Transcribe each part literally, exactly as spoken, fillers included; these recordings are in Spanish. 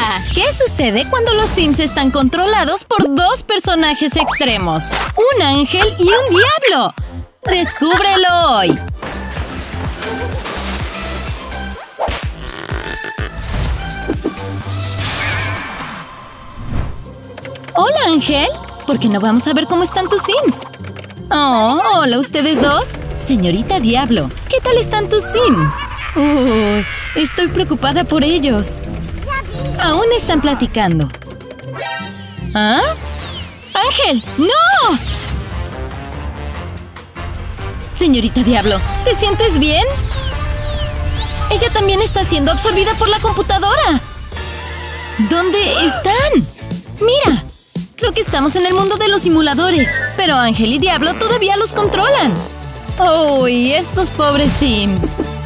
¡Hola! ¿Qué sucede cuando los Sims están controlados por dos personajes extremos? ¡Un ángel y un diablo! ¡Descúbrelo hoy! ¡Hola, Ángel! ¿Por qué no vamos a ver cómo están tus Sims? Oh, hola, ¿ustedes dos? Señorita Diablo, ¿qué tal están tus Sims? Uy, estoy preocupada por ellos. Aún están platicando. ¿Ah? ¡Ángel! ¡No! Señorita Diablo, ¿te sientes bien? Ella también está siendo absorbida por la computadora. ¿Dónde están? ¡Mira! Creo que estamos en el mundo de los simuladores. Pero Ángel y Diablo todavía los controlan. ¡Uy! Estos pobres Sims.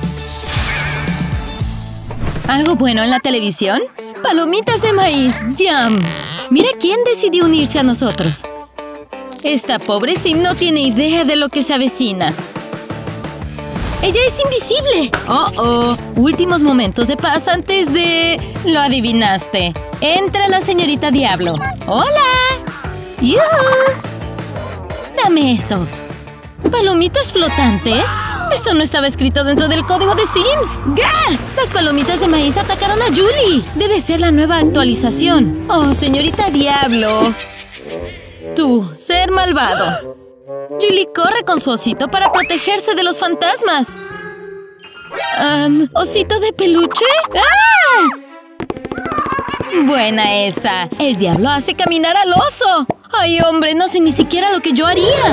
¿Algo bueno en la televisión? ¡Palomitas de maíz! ¡Yum! Mira quién decidió unirse a nosotros. Esta pobre Sim no tiene idea de lo que se avecina. ¡Ella es invisible! ¡Oh, oh! Últimos momentos de paz antes de... Lo adivinaste. Entra la señorita Diablo. ¡Hola! ¡Yuhu! ¡Dame eso! ¿Palomitas flotantes? Esto no estaba escrito dentro del código de Sims. ¡Gah! Las palomitas de maíz atacaron a Julie. Debe ser la nueva actualización. ¡Oh, señorita Diablo! Tú, ser malvado. Julie corre con su osito para protegerse de los fantasmas. Um, ¿Osito de peluche? ¡Ah! Buena esa. El diablo hace caminar al oso. ¡Ay, hombre! No sé ni siquiera lo que yo haría.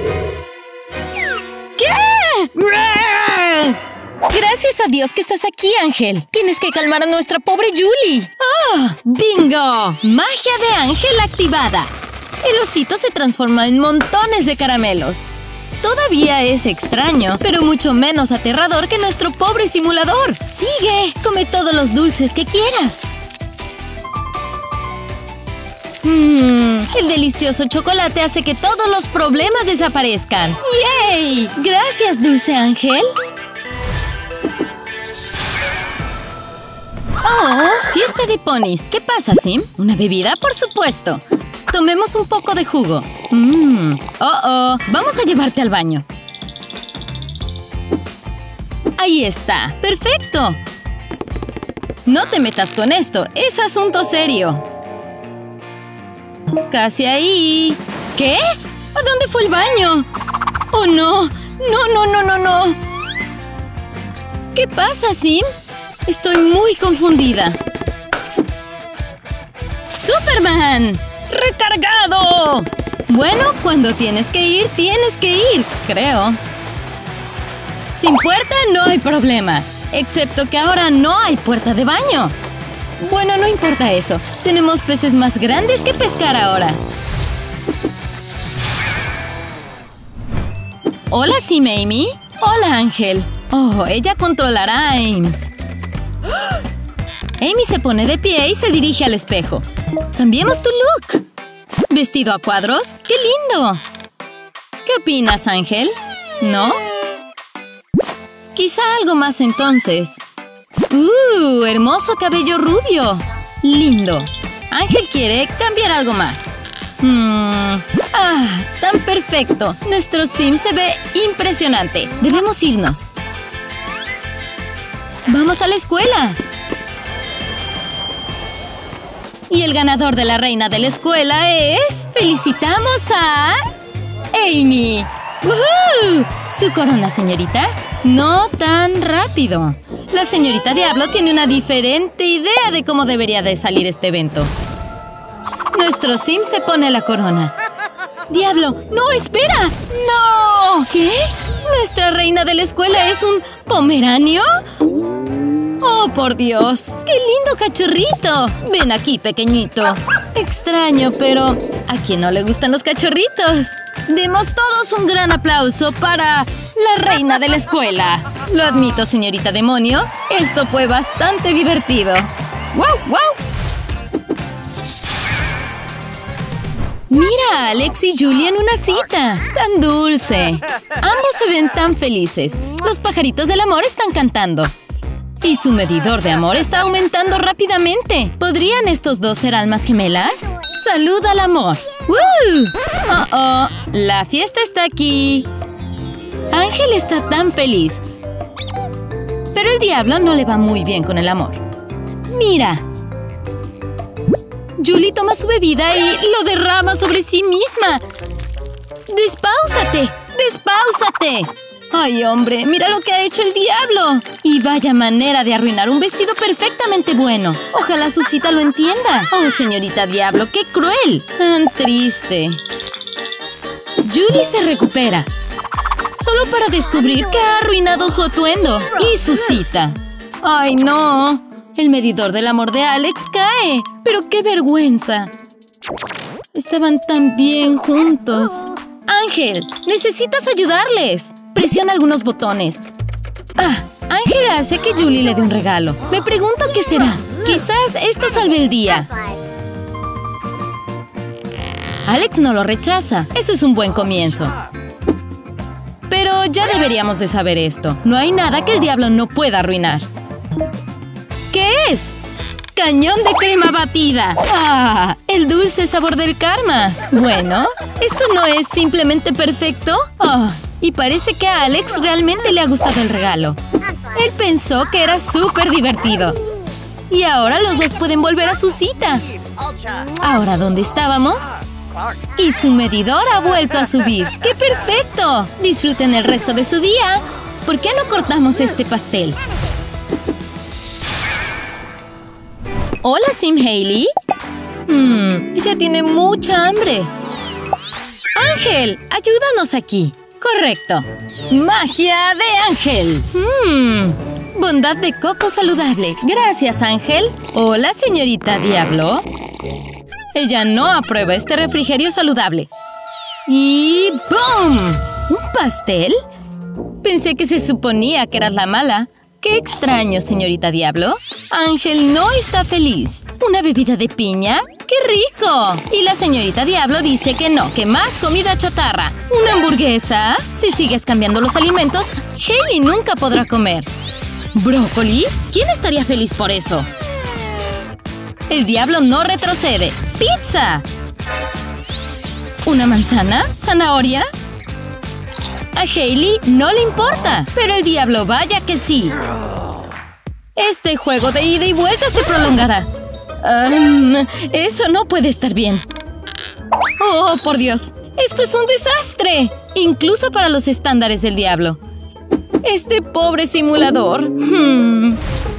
¿Qué? Gracias a Dios que estás aquí, Ángel. Tienes que calmar a nuestra pobre Julie. ¡Ah! ¡Bingo! Magia de Ángel activada. El osito se transforma en montones de caramelos. Todavía es extraño, pero mucho menos aterrador que nuestro pobre simulador. ¡Sigue! Come todos los dulces que quieras. Mmm, el delicioso chocolate hace que todos los problemas desaparezcan. ¡Yay! Gracias, Dulce Ángel. ¡Oh! Fiesta de ponis. ¿Qué pasa, Sim? ¿Una bebida? Por supuesto. Tomemos un poco de jugo. Mmm. Oh, oh. Vamos a llevarte al baño. Ahí está. ¡Perfecto! No te metas con esto. Es asunto serio. Casi ahí. ¿Qué? ¿A dónde fue el baño? ¡Oh, no! ¡No, no, no, no, no! ¿Qué pasa, Sim? Estoy muy confundida. ¡Superman! ¡Recargado! Bueno, cuando tienes que ir, tienes que ir, creo. Sin puerta no hay problema. Excepto que ahora no hay puerta de baño. Bueno, no importa eso. Tenemos peces más grandes que pescar ahora. Hola, Sim Amy. Hola, Ángel. Oh, ella controlará a Ames. Amy se pone de pie y se dirige al espejo. ¡Cambiemos tu look! ¿Vestido a cuadros? ¡Qué lindo! ¿Qué opinas, Ángel? ¿No? Quizá algo más entonces. ¡Uh! Hermoso cabello rubio. Lindo. Ángel quiere cambiar algo más. Mm. ¡Ah! ¡Tan perfecto! Nuestro Sim se ve impresionante. Debemos irnos. ¡Vamos a la escuela! Y el ganador de la reina de la escuela es... ¡Felicitamos a... Amy! ¡Woohoo! ¿Su corona, señorita? No tan rápido. La señorita Diablo tiene una diferente idea de cómo debería de salir este evento. Nuestro Sim se pone la corona. ¡Diablo! ¡No, espera! ¡No! ¿Qué? ¿Nuestra reina de la escuela es un pomeranio? ¡Oh, por Dios! ¡Qué lindo cachorrito! Ven aquí, pequeñito. Extraño, pero ¿a quién no le gustan los cachorritos? Demos todos un gran aplauso para la reina de la escuela. Lo admito, señorita demonio. Esto fue bastante divertido. ¡Wow, wow! Mira a Alex y Julie en una cita. ¡Tan dulce! Ambos se ven tan felices. Los pajaritos del amor están cantando. Y su medidor de amor está aumentando rápidamente. ¿Podrían estos dos ser almas gemelas? ¡Salud al amor! ¡Woo! ¡Oh, oh! La fiesta está aquí. Ángel está tan feliz. Pero el diablo no le va muy bien con el amor. ¡Mira! Julie toma su bebida y lo derrama sobre sí misma. ¡Despáusate! ¡Despáusate! ¡Ay, hombre! ¡Mira lo que ha hecho el diablo! Y vaya manera de arruinar un vestido perfectamente bueno. Ojalá su cita lo entienda. ¡Oh, señorita Diablo! ¡Qué cruel! ¡Tan triste! Julie se recupera. Solo para descubrir que ha arruinado su atuendo. Y su cita. ¡Ay, no! El medidor del amor de Alex cae. ¡Pero qué vergüenza! Estaban tan bien juntos. ¡Ángel! ¡Necesitas ayudarles! Presiona algunos botones. Ah, Ángel hace que Julie le dé un regalo. Me pregunto qué será. Quizás esto salve el día. Alex no lo rechaza. Eso es un buen comienzo. Pero ya deberíamos de saber esto. No hay nada que el diablo no pueda arruinar. ¿Qué es? ¡Cañón de crema batida! ¡Ah! ¡El dulce sabor del karma! Bueno, ¿esto no es simplemente perfecto? ¡Oh! Y parece que a Alex realmente le ha gustado el regalo. Él pensó que era súper divertido. Y ahora los dos pueden volver a su cita. ¿Ahora dónde estábamos? Y su medidor ha vuelto a subir. ¡Qué perfecto! Disfruten el resto de su día. ¿Por qué no cortamos este pastel? Hola, Sim Hailey. Hmm, ella tiene mucha hambre. Ángel, ayúdanos aquí. Correcto. ¡Magia de Ángel! Hmm, bondad de coco saludable. Gracias, Ángel. Hola, señorita Diablo. Ella no aprueba este refrigerio saludable. ¡Y ¡boom! ¿Un pastel? Pensé que se suponía que eras la mala. ¡Qué extraño, señorita Diablo! Ángel no está feliz. ¿Una bebida de piña? ¡Qué rico! Y la señorita Diablo dice que no, que más comida chatarra. ¿Una hamburguesa? Si sigues cambiando los alimentos, Hailey nunca podrá comer. ¿Brócoli? ¿Quién estaría feliz por eso? El diablo no retrocede. ¡Pizza! ¿Una manzana? ¿Zanahoria? A Hailey no le importa, pero el diablo vaya que sí. Este juego de ida y vuelta se prolongará. Um, eso no puede estar bien. ¡Oh, por Dios! ¡Esto es un desastre! Incluso para los estándares del diablo. Este pobre simulador. Hmm.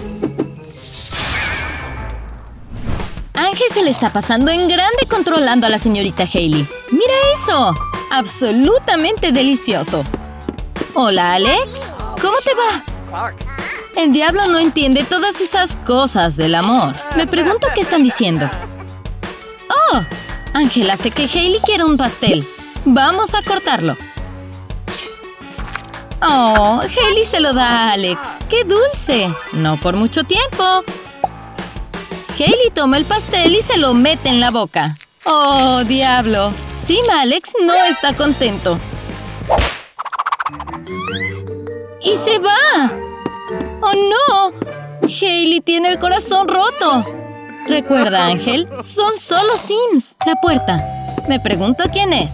Ángel se le está pasando en grande controlando a la señorita Hailey. ¡Mira eso! ¡Absolutamente delicioso! Hola, Alex. ¿Cómo te va? El diablo no entiende todas esas cosas del amor. Me pregunto qué están diciendo. ¡Oh! Ángel hace que Hailey quiera un pastel. Vamos a cortarlo. ¡Oh! Hailey se lo da a Alex. ¡Qué dulce! No por mucho tiempo. Hailey toma el pastel y se lo mete en la boca. ¡Oh, diablo! Sim Alex no está contento. ¡Y se va! ¡Oh, no! Hailey tiene el corazón roto. Recuerda, Ángel, son solo Sims. La puerta. Me pregunto quién es.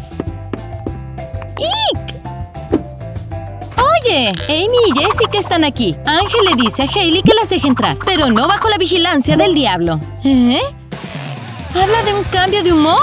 ¡Ick! Oye, Amy y Jessica están aquí. Ángel le dice a Hailey que las deje entrar, pero no bajo la vigilancia del diablo. ¿Eh? Habla de un cambio de humor.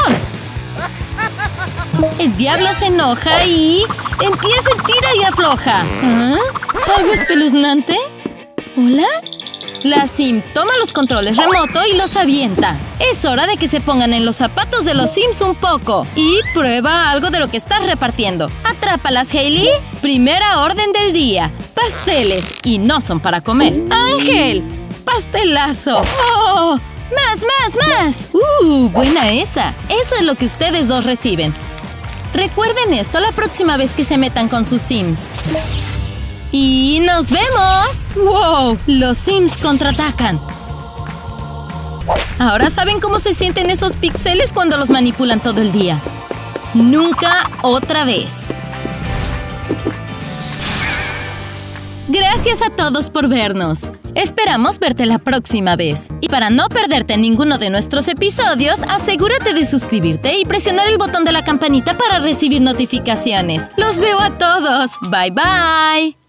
El diablo se enoja y empieza el tira y afloja. ¿Ah? ¿Algo espeluznante? ¿Hola? La Sim toma los controles remoto y los avienta. Es hora de que se pongan en los zapatos de los Sims un poco. Y prueba algo de lo que estás repartiendo. Atrápalas, Hailey. Primera orden del día. Pasteles. Y no son para comer. ¡Ángel! ¡Pastelazo! ¡Oh! ¡Más, más, más! ¡Uh! ¡Buena esa! Eso es lo que ustedes dos reciben. Recuerden esto la próxima vez que se metan con sus Sims. ¡Y nos vemos! ¡Wow! Los Sims contraatacan. Ahora saben cómo se sienten esos píxeles cuando los manipulan todo el día. Nunca otra vez. Gracias a todos por vernos. Esperamos verte la próxima vez. Y para no perderte ninguno de nuestros episodios, asegúrate de suscribirte y presionar el botón de la campanita para recibir notificaciones. ¡Los veo a todos! ¡Bye, bye!